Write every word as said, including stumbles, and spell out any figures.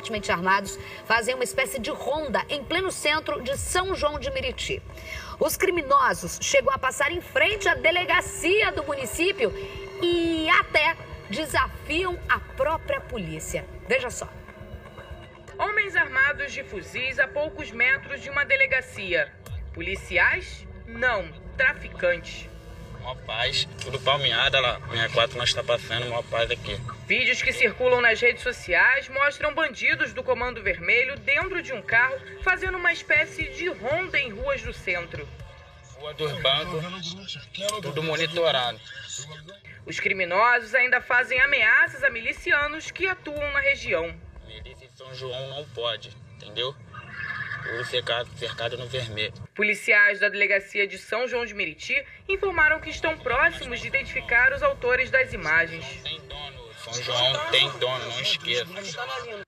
fortemente armados fazem uma espécie de ronda em pleno centro de São João de Meriti. Os criminosos chegam a passar em frente à delegacia do município e até desafiam a própria polícia. Veja só. Homens armados de fuzis a poucos metros de uma delegacia. Policiais? Não, traficantes. Mó paz, tudo palmeada lá. sessenta e quatro nós está passando, mó paz aqui. Vídeos que circulam nas redes sociais mostram bandidos do Comando Vermelho dentro de um carro fazendo uma espécie de ronda em ruas do centro. Rua dos bancos, tudo monitorado. Os criminosos ainda fazem ameaças a milicianos que atuam na região. Milícia em São João não pode, entendeu? Tudo cercado, cercado no vermelho. Policiais da delegacia de São João de Meriti informaram que estão próximos de identificar os autores das imagens. Tem dono, São João tem dono, não esqueça.